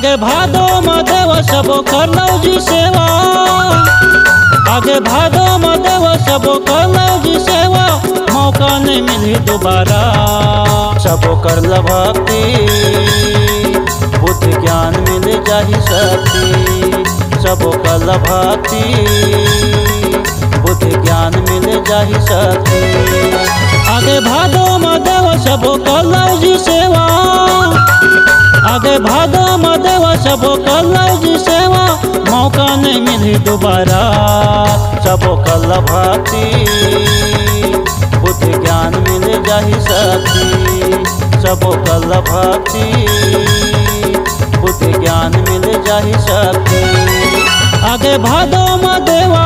आगे भादो मदेव सबो करलौ जी सेवा, आगे भादो मदेव सबो करलौ जी सेवा, मौका नहीं मिली दोबारा। सबो करल भक्ति बुद्धि ज्ञान मिल जाहि शक्ति, सबो करल भक्ति बुद्धि ज्ञान मिल जाहि शक्ति। आगे भादो मदेव सबो करलौ जी सेवा, आगे भादो मदेव सबो करलौ जी सेवा, मौका नहीं मिली दोबारा। सबो करल भक्ति बुद्धि ज्ञान मिल जाहि शक्ति, सबो करल भक्ति बुद्धि ज्ञान मिल जाहि शक्ति। आगे भादो मदेवा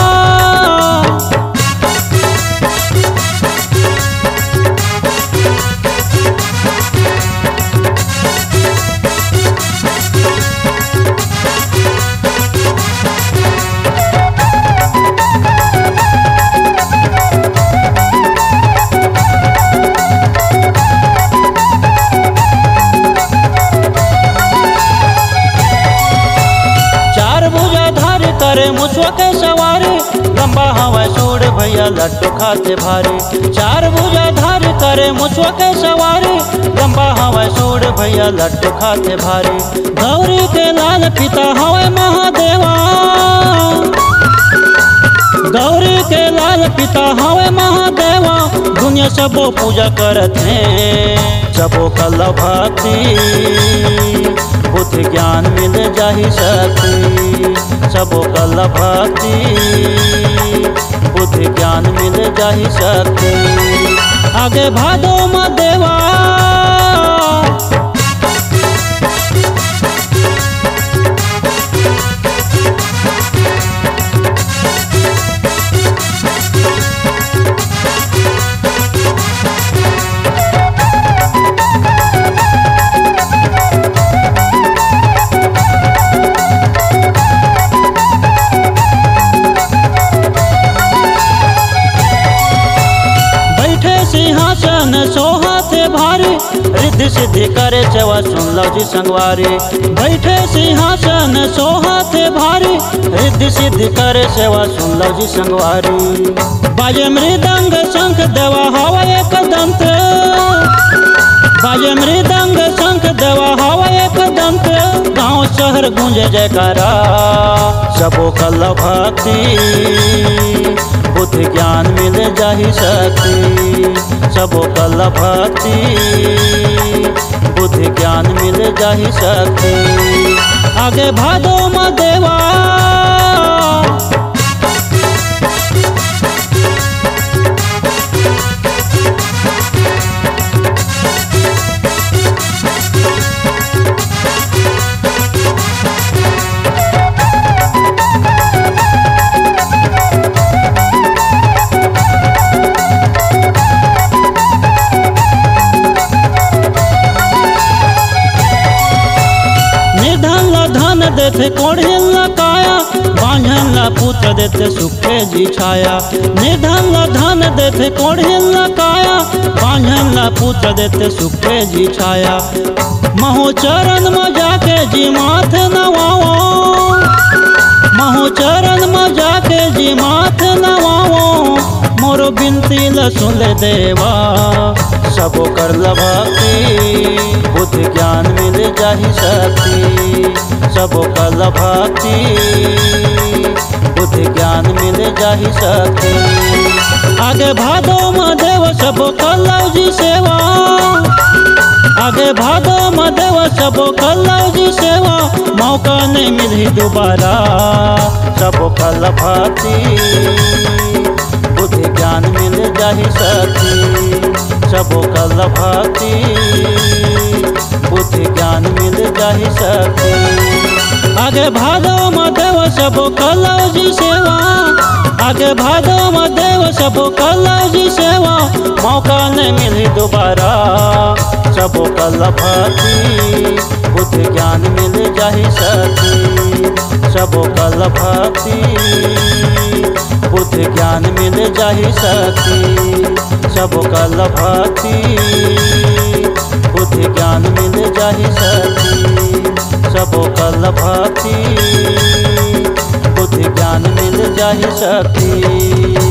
करे मुसवा के सवारी, लंबा हवा सूड़ भैया लड्डू खाते भारी। चार भुजा धार करे मुसवा के सवारी, लंबा हवा सूड़ भैया लड्डू खाते भारी। गौरी के लाल पिता हवा महादेवा, गौरी के लाल पिता हवा महादेवा, दुनिया सबो पूजा करते सबो कल भक्ति बुद्धि ज्ञान मिल जाहि शक्ति, सबो कल भक्ति बुद्धि ज्ञान मिल जाहि शक्ति। आगे भादो मदेवा सिंहासन सोहाते भारी, रिद्धि सिद्धि करे चवा सुनलौ जी संगवारी। बैठे सिंहासन सोहाते भारी, रिद्धि सिद्धि करे सेवा सुनलौ जी संगवारी। बाजे मृदंग शंख देवा हवा एक दंत, बाजे मृदंग शंख देवा हवा एक दंत, गाँव शहर गूंजे जयकारा। सबो कल भक्ति बुद्धि ज्ञान मिल जाहि शक्ति, सबो कल भक्ति बुद्धि ज्ञान मिल जाहि शक्ति। आगे भादो मदेवा देते कोढ़िल काया, बांझल पुत्र देते सुखे जी छाया। निधन धन देते कोढ़िल काया, बांझल पुत्र देते सुखे जी छाया। महु चरण में जाके जी माथ नवाओ, महु चरण में जाके जी माथ नवाओ, मोरो बिनती ल सुन ले देवा। सबो करल भक्ति बुद्धि ज्ञान मिल जाहि शक्ति, सबो करल भक्ति बुद्धि ज्ञान मिल जाहि शक्ति। आगे भादो मदेव सबो करलौ जी सेवा, आगे भादो मदेव सबो करलौ जी सेवा, मौका नहीं मिली दोबारा। सबो करल भक्ति बुद्धि ज्ञान मिल जाहि शक्ति, सबो करल भक्ति बुद्धि ज्ञान मिल जाहि शक्ति। आगे भादो मदेव सबो करलौ जी सेवा, आगे भादो मदेव सबो करलौ जी सेवा, मौका नहीं मिली दोबारा। सबो करल भक्ति बुद्धि ज्ञान मिल जाहि शक्ति, सबो करल भक्ति बुद्धि ज्ञान मिल जाहि शक्ति, सबो करल भक्ति बुद्धि ज्ञान मिल जाहि शक्ति। तबो कल भक्ति, बुद्धि ज्ञान मिल जाहि शक्ति।